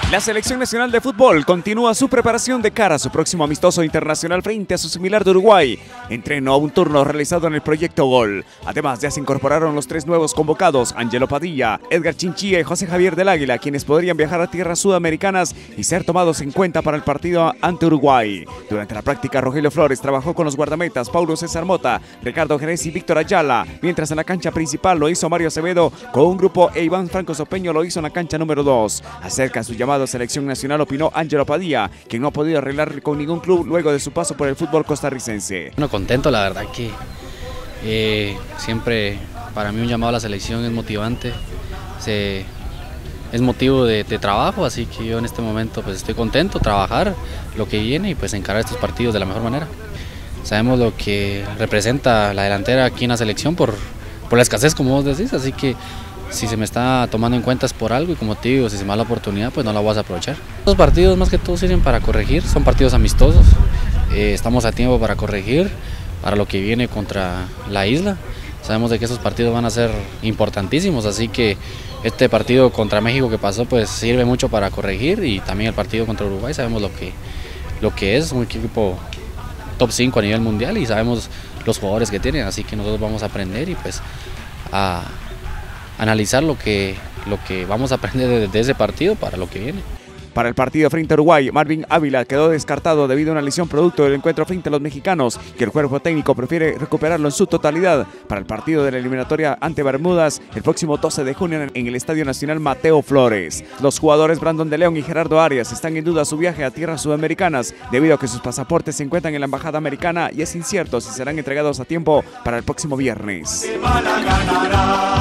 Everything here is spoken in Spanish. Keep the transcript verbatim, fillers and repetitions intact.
La Selección Nacional de Fútbol continúa su preparación de cara a su próximo amistoso internacional frente a su similar de Uruguay. Entreno a un turno realizado en el Proyecto Gol. Además, ya se incorporaron los tres nuevos convocados, Angelo Padilla, Edgar Chinchilla y José Javier del Águila, quienes podrían viajar a tierras sudamericanas y ser tomados en cuenta para el partido ante Uruguay. Durante la práctica, Rogelio Flores trabajó con los guardametas Paulo César Mota, Ricardo Jerez y Víctor Ayala, mientras en la cancha principal lo hizo Mario Acevedo con un grupo e Iván Franco Sopeño lo hizo en la cancha número dos. Acerca de su llamado a selección nacional opinó Angelo Padilla, quien no ha podido arreglar con ningún club luego de su paso por el fútbol costarricense. Bueno, contento, la verdad que eh, siempre para mí un llamado a la selección es motivante, se, es motivo de, de trabajo, así que yo en este momento pues estoy contento, trabajar lo que viene y pues encarar estos partidos de la mejor manera. Sabemos lo que representa la delantera aquí en la selección por, por la escasez, como vos decís, así que si se me está tomando en cuenta es por algo y como te digo, si se me da la oportunidad pues no la voy a aprovechar. Los partidos más que todo sirven para corregir, son partidos amistosos, eh, estamos a tiempo para corregir para lo que viene contra la isla. Sabemos de que esos partidos van a ser importantísimos, así que este partido contra México que pasó pues sirve mucho para corregir y también el partido contra Uruguay sabemos lo que, lo que es un equipo top cinco a nivel mundial y sabemos los jugadores que tienen, así que nosotros vamos a aprender y pues a analizar lo que, lo que vamos a aprender de ese partido para lo que viene. Para el partido frente a Uruguay, Marvin Ávila quedó descartado debido a una lesión producto del encuentro frente a los mexicanos, que el cuerpo técnico prefiere recuperarlo en su totalidad. Para el partido de la eliminatoria ante Bermudas, el próximo doce de junio en el Estadio Nacional Mateo Flores. Los jugadores Brandon de León y Gerardo Arias están en duda su viaje a tierras sudamericanas, debido a que sus pasaportes se encuentran en la embajada americana y es incierto si serán entregados a tiempo para el próximo viernes.